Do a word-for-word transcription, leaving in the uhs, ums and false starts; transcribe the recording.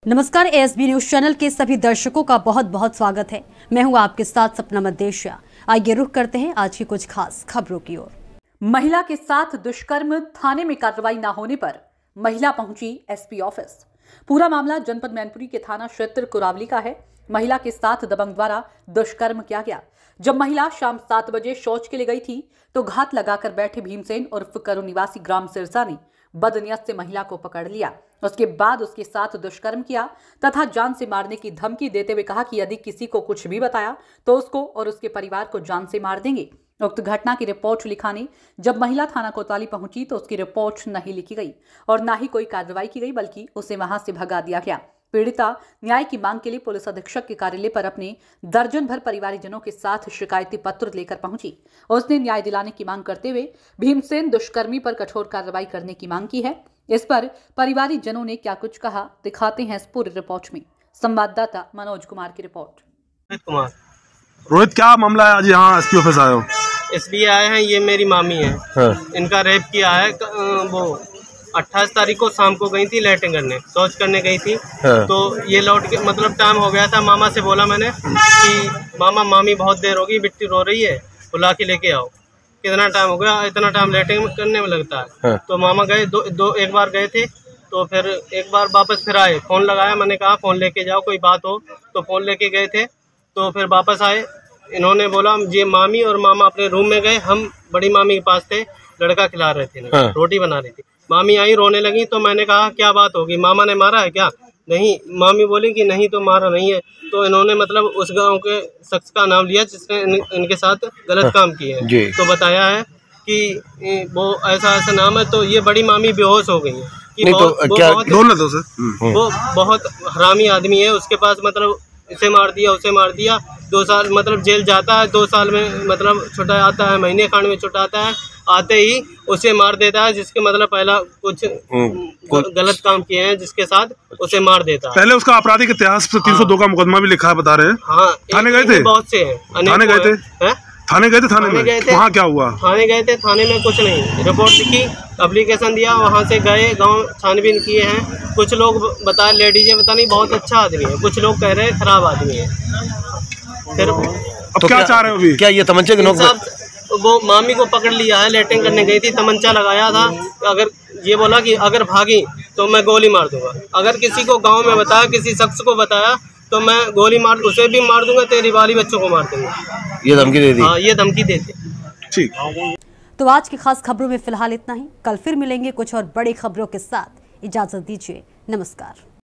नमस्कार, ASB news channel के सभी दर्शकों का बहुत बहुत स्वागत है। मैं हूं आपके साथ सपना मदेशिया। आइए रुख करते हैं आज की कुछ खास खबरों की ओर। महिला के साथ दुष्कर्म, थाने में कार्रवाई न होने पर महिला पहुंची एसपी ऑफिस। पूरा मामला जनपद मैनपुरी के थाना क्षेत्र कुरावली का है। महिला के साथ दबंग द्वारा दुष्कर्म किया गया। जब महिला शाम सात बजे शौच के लिए गई थी तो घात लगाकर बैठे भीमसेन उर्फ करू निवासी ग्राम सिरसा ने बदनियत से महिला को पकड़ लिया। उसके बाद उसके साथ दुष्कर्म किया तथा जान से मारने की धमकी देते हुए कहा कि यदि किसी को कुछ भी बताया तो उसको और उसके परिवार को जान से मार देंगे। उक्त घटना की रिपोर्ट लिखाने जब महिला थाना कोतवाली पहुंची तो उसकी रिपोर्ट नहीं लिखी गई और न ही कोई कार्रवाई की गई, बल्कि उसे वहां से भगा दिया गया। पीड़िता न्याय की मांग के लिए पुलिस अधीक्षक के कार्यालय पर अपने दर्जन भर परिवारजनों के साथ शिकायती पत्र लेकर पहुंची। उसने न्याय दिलाने की मांग करते हुए भीमसेन दुष्कर्मी पर कठोर कार्रवाई करने की मांग की है। इस पर परिवारजनों ने क्या कुछ कहा, दिखाते हैं इस पूरी रिपोर्ट में। संवाददाता मनोज कुमार की रिपोर्ट। रोहित कुमार। रोहित, क्या मामला है? आज यहाँ एसपी ऑफिस आए हो? एसपी आए हैं, ये मेरी मामी है। हाँ। इनका रेप किया है। वो अट्ठाईस तारीख को शाम को गई थी लैट्रिन करने, शौच करने गई थी। हाँ। तो ये लौट के मतलब टाइम हो गया था। मामा से बोला मैंने कि मामा मामी बहुत देर होगी, बिट्टी रो रही है, बुला के लेके आओ। कितना टाइम हो गया, इतना टाइम लैट्रिन करने में लगता है। हाँ। तो मामा गए, दो, दो एक बार गए थे तो फिर एक बार वापस फिर आए। फोन लगाया, मैंने कहा फोन लेके जाओ, कोई बात हो तो। फोन लेके गए थे तो फिर वापस आए। इन्होंने बोला ये मामी और मामा अपने रूम में गए, हम बड़ी मामी के पास थे, लड़का खिला रहे थे। हाँ। रोटी बना रही थी। मामी आई, रोने लगी तो मैंने कहा क्या बात होगी, मामा ने मारा है क्या? नहीं। मामी बोली कि नहीं तो मारा नहीं है। तो इन्होंने मतलब उस गांव के शख्स का नाम लिया जिसने इन, इनके साथ गलत काम किए हैं। तो बताया है कि वो ऐसा ऐसा नाम है। तो ये बड़ी मामी बेहोश हो गई है कि बहुत, तो क्या बहुत, दो वो बहुत हरामी आदमी है। उसके पास मतलब इसे मार दिया, उसे मार दिया। दो साल मतलब जेल जाता है, दो साल में मतलब छुटा आता है, महीने खांड में छुटा आता है। आते ही उसे मार देता है, जिसके मतलब पहला कुछ गलत काम किए हैं जिसके साथ उसे मार देता है। पहले उसका आपराधिक इतिहास तीन सौ दो का मुकदमा भी लिखा है, बता रहे हैं। हाँ, थाने गए थे? बहुत से हैं। थाने गए थे? थाने गए थे? थाने में गए थे। वहाँ क्या हुआ? थाने गए थे, थाने में कुछ नहीं, रिपोर्ट लिखी, एप्लीकेशन दिया, वहाँ से गए, गांव छानबीन किए हैं। कुछ लोग बता लेडीज बता नहीं बहुत अच्छा आदमी है, कुछ लोग कह रहे हैं खराब आदमी है। फिर अब क्या चाह रहे हो अभी? क्या ये तमंचे के नोक वो मामी को पकड़ लिया है, लैट्रिन करने गई थी, तमंचा लगाया था। अगर ये बोला कि अगर भागी तो मैं गोली मार दूंगा। अगर किसी को गांव में बताया, किसी शख्स को बताया तो मैं गोली मार, उसे भी मार दूंगा, तेरी वाली बच्चों को मार दूंगा। ये धमकी दे दी। हाँ, ये धमकी देती। ठीक। तो आज की खास खबरों में फिलहाल इतना ही। कल फिर मिलेंगे कुछ और बड़ी खबरों के साथ। इजाजत दीजिए, नमस्कार।